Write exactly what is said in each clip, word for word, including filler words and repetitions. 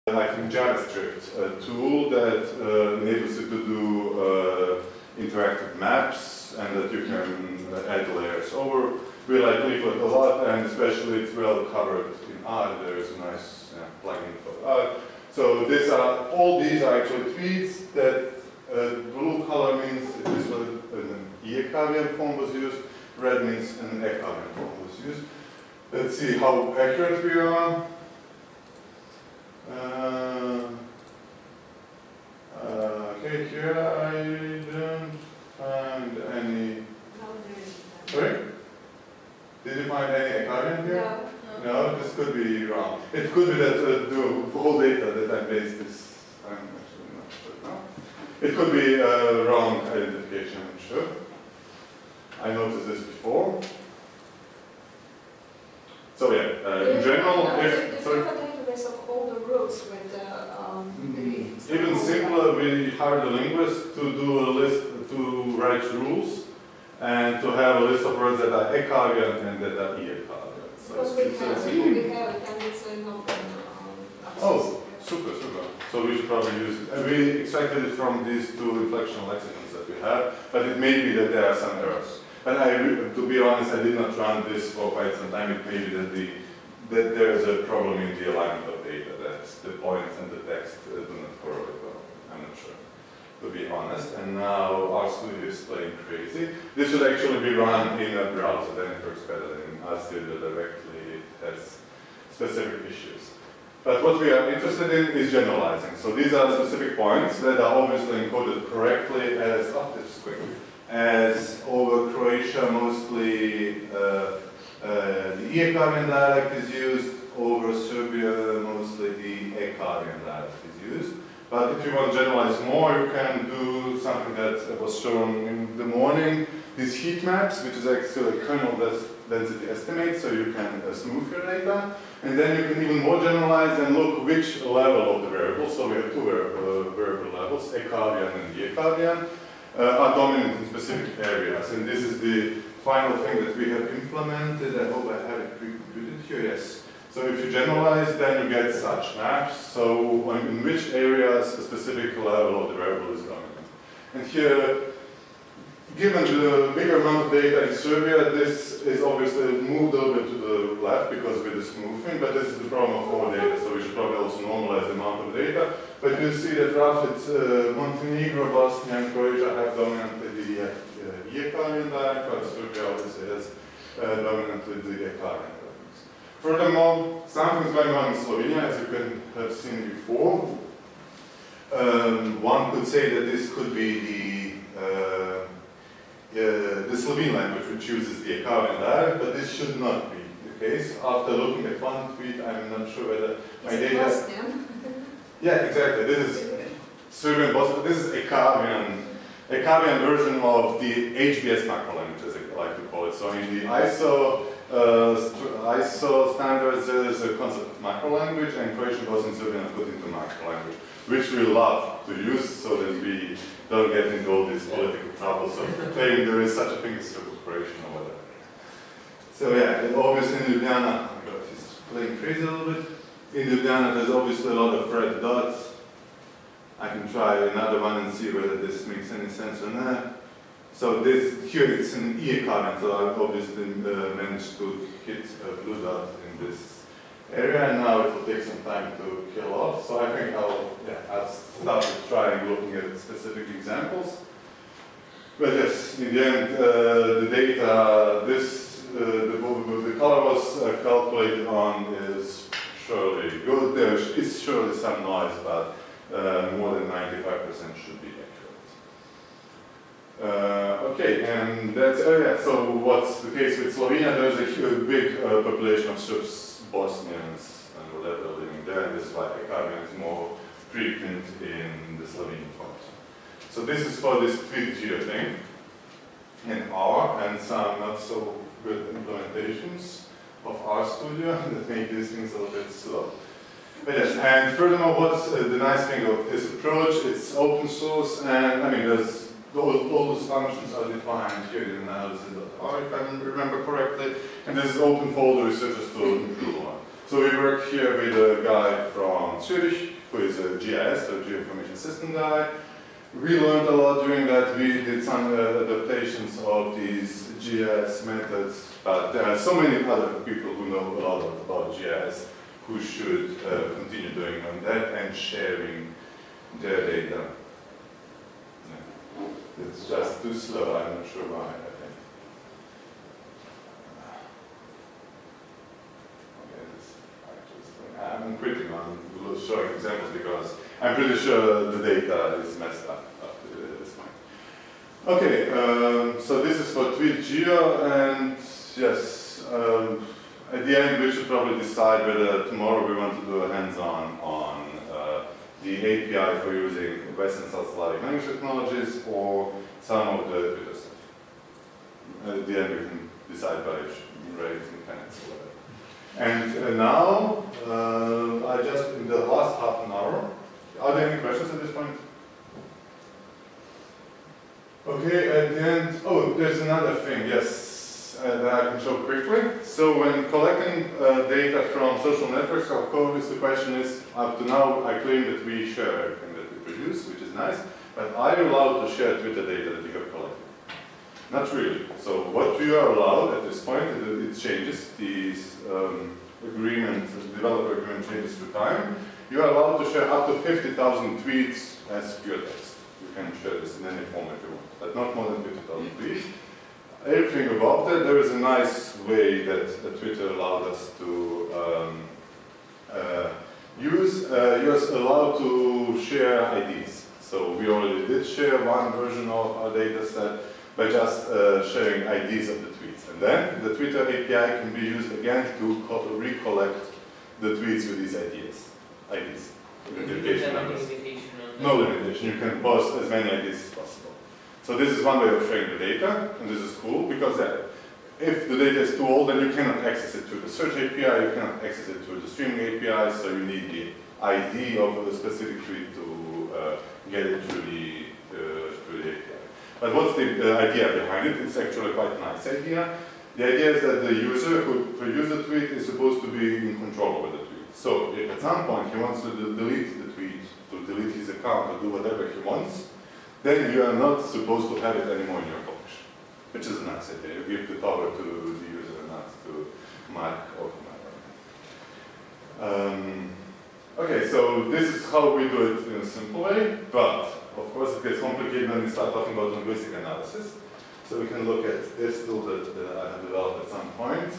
I think JavaScript, a tool that uh, enables you to do uh, interactive maps and that you can add layers over. We like Leaflet a lot, and especially it's well covered in R. There is a nice uh, plugin for R. So these are all these are actually tweets that uh, blue color means this was an Ekavian form was used, red means an Ekavian form was used. Let's see how accurate we are. Uh, uh, okay, here I don't find any. No, there isn't. Sorry? Did you find any Ekavian here? No. No, this could be wrong. It could be that uh, the whole data that I based this. I'm actually not sure now. It could be a wrong identification, I'm sure. I noticed this before. So yeah, uh, in general, no, if the, sorry. the database of all the rows with the, um, the Even simpler, we hired a linguist to do a list, to write rules, and to have a list of words that are Ekavian and that are E-Ekavian. So because it's, we it's, have, it's we have it and it's an open um, access. Oh, super, super. So we should probably use it. And we extracted it from these two inflectional lexicons that we have, but it may be that there are some errors. But I, to be honest, I did not run this for quite some time. It may be that, the, that there is a problem in the alignment of data, that the points and the text uh, do not correlate well. I'm not sure, to be honest. And now RStudio is playing crazy. This should actually be run in a browser, then it works better than in RStudio directly. It has specific issues. But what we are interested in is generalizing. So these are specific points that are obviously encoded correctly as, oh, this is quick, as over Croatia mostly uh, uh, the Ekavian dialect is used, over Serbia mostly the Ekavian dialect is used. But if you want to generalize more, you can do something that was shown in the morning, these heat maps, which is actually a kernel density estimate, so you can uh, smooth your data. And then you can even more generalize and look which level of the variable, so we have two variable, uh, variable levels, Ekavian and Ekavian, uh, are dominant in specific areas. And this is the final thing that we have implemented. I hope I have it pre-computed here, yes. So if you generalize, then you get such maps, so on, in which areas a specific level of the variable is dominant. And here, given the bigger amount of data in Serbia, this is obviously moved a little bit to the left because with the smoothing, but this is the problem of all data, so we should probably also normalize the amount of data. But you see that roughly uh, Montenegro, Bosnia, and Croatia have dominantly the uh, Ekavian dialect, but Serbia obviously has uh, dominantly the Ekavian. Furthermore, something's going on in Slovenia, as you can have seen before. Um, one could say that this could be the uh, uh, the Slovene language which uses the Ekavian dialect, but this should not be the case. After looking at one tweet, I'm not sure whether my It's data. Bosnian. Yeah, exactly. This is Serbian Bosnian. This is Ekavian, Ekavian version of the H B S macro language, as I like to call it. So in the I S O. Uh, I S O standards, there is a concept of macro language, and Croatian, Bosnian, Serbian are put into macro language, which we love to use so that we don't get into all these political troubles of claiming there is such a thing as Croatian or whatever. So yeah, and obviously in Ljubljana, oh my god, he's playing crazy a little bit. In Ljubljana there's obviously a lot of red dots. I can try another one and see whether this makes any sense or not. So this here it's an Ekavian, so I've obviously uh, managed to hit a blue dot in this area, and now it will take some time to kill off. So I think I'll yeah I'll start with trying looking at specific examples. But yes, in the end, uh, the data this uh, the, the color was uh, calculated on is surely good. There is surely some noise, but uh, more than ninety-five percent should be accurate. Uh, okay, and that's, uh, yeah, so what's the case with Slovenia? There's a huge, big uh, population of Serbs, Bosnians, and whatever living there, and this is why Ekavian is more frequent in the Slovenian forms. So this is for this tweet geo thing in R, and some not so good implementations of RStudio that make these things a little bit slow. But yes, and furthermore, what's uh, the nice thing of this approach? It's open source, and I mean, there's All, all those functions are defined here in analysis dot R, if I remember correctly, and this is open folder, so just to improve on. So we worked here with a guy from Zurich, who is a G I S, so Geoinformation System guy. We learned a lot during that. We did some uh, adaptations of these G I S methods, but there are so many other people who know a lot about G I S who should uh, continue doing on that and sharing their data. Yeah. It's just too slow, I'm not sure why, I think. Okay, this actually, I'm quitting on showing examples because I'm pretty sure the data is messed up up to this point. Okay, um, so this is for TweetGeo, and yes, um, at the end we should probably decide whether tomorrow we want to do a hands-on on uh, the A P I for using Western South Slavic language technologies or some of the Twitter stuff. At the end we can decide by raising pens or whatever. And uh, now, uh, I just, in the last half an hour, are there any questions at this point? Okay, at the end, oh, there's another thing, yes, uh, that I can show quickly. So when collecting uh, data from social networks, how code is the question is, up to now, I claim that we share everything that we produce, which is nice, but are you allowed to share Twitter data that you have collected? Not really. So what you are allowed at this point, it, it changes. These um, agreement, the developer agreement changes through time. You are allowed to share up to fifty thousand tweets as pure text. You can share this in any format you want, but not more than fifty thousand tweets. Everything above that, there is a nice way that, that Twitter allowed us to um, uh, use. Uh, you're allowed to share I Ds. So we already did share one version of our data set by just uh, sharing I Ds of the tweets. And then the Twitter A P I can be used again to recollect the tweets with these I Ds. I Ds. Identification numbers. No limitation. You can post as many I Ds as possible. So this is one way of sharing the data, and this is cool because uh, if the data is too old, then you cannot access it through the search A P I, you cannot access it through the streaming A P I, so you need the I D of a specific tweet to uh, get it through the, uh, through the A P I. But what's the uh, idea behind it? It's actually quite a nice idea. The idea is that the user who produced the tweet is supposed to be in control over the tweet. So if at some point he wants to delete the tweet, to delete his account, or do whatever he wants, then you are not supposed to have it anymore in your collection. Which is a nice idea. You give the power to the user and not to Mark or whomever. Um, okay, so this is how we do it in a simple way, but of course it gets complicated when we start talking about linguistic analysis. So we can look at this tool that, that I have developed at some point.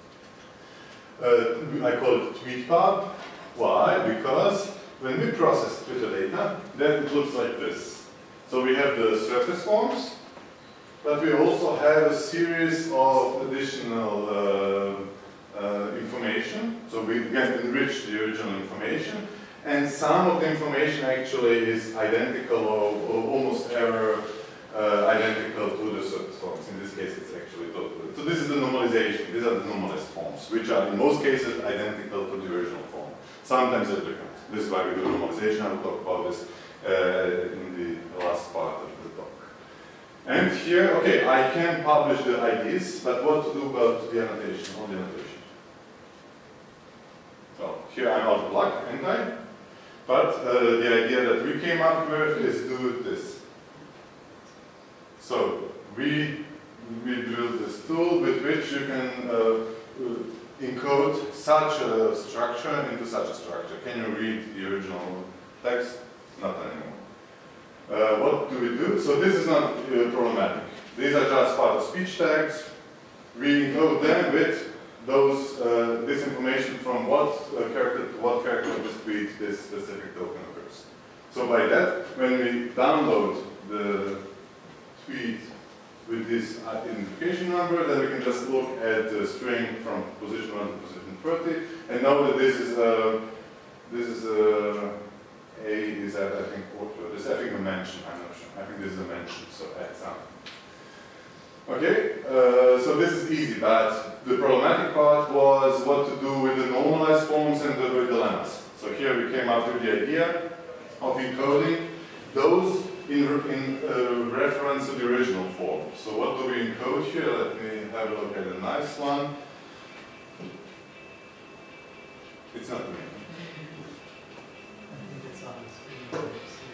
Uh, I call it TweetPub. Why? Because when we process Twitter data, then it looks like this. So we have the surface forms, but we also have a series of additional uh, uh, information. So we again enrich the original information. And some of the information actually is identical or, or almost ever uh, identical to the surface forms. In this case, it's actually totally. So this is the normalization. These are the normalized forms, which are in most cases identical to the original form. Sometimes they're different. This is why we do normalization. I will talk about this uh, in the last part of the talk. And here, okay, I can publish the I Ds, but what to do about the annotation, on the annotation? So here I'm out of luck, ain't I? But uh, the idea that we came up with is do this. So we, we built this tool with which you can uh, encode such a structure into such a structure. Can you read the original text? Not anymore. Uh, what do we do? So this is not uh, problematic. These are just part of speech tags. We encode them with those, uh, this information from what uh, character to what character of this tweet this specific token occurs. So by that, when we download the tweet with this identification number, then we can just look at the string from position one to position thirty and know that this is a, this is a, a is that I think auto, this is I think a mention, I'm not sure. I think this is a mention, so add some. Okay, uh, so this is easy, but the problematic part was what to do with the normalized forms and the, with the lemmas. So here we came up with the idea of encoding those in, in uh, reference to the original form. So what do we encode here? Let me have a look at a nice one. It's not me. I think it's on the screen.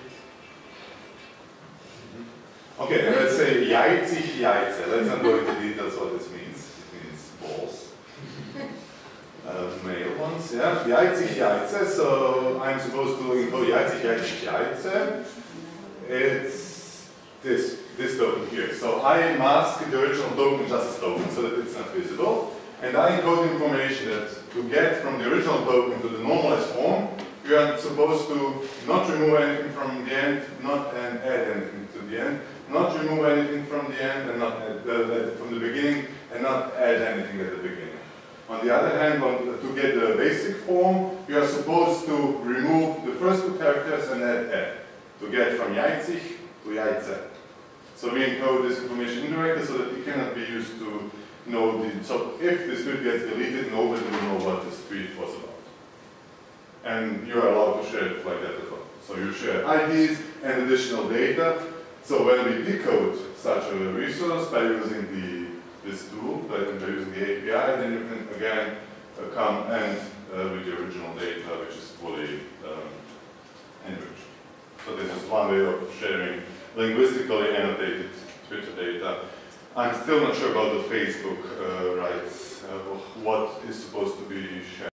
Okay, and let's say Jajcich Jajce. Let's not go into details what this means. It means balls. Uh, male ones, yeah. Jajcich Jajce. So I'm supposed to encode Jajcich Jajcich Jajce. It's this this token here. So I mask the original token just as token so that it's not visible. And I encode information that to get from the original token to the normalized form, you are supposed to not remove anything from the end, not and add anything to the end, not remove anything from the end and not add, uh, from the beginning, and not add anything at the beginning. On the other hand, on, to get the basic form, you are supposed to remove the first two characters and add add to get from Jajcich to Jajce. So we encode this information indirectly so that it cannot be used to know the. So if this tweet gets deleted, nobody will know what this tweet was about. And you are allowed to share it like that as well. So you share I Ds and additional data. So when we decode such a resource by using the this tool, by, by using the A P I, then you can again uh, come and uh, with the original data, which is fully um, enriched. So this is one way of sharing linguistically annotated Twitter data. I'm still not sure about the Facebook uh, rights, uh, what is supposed to be shared.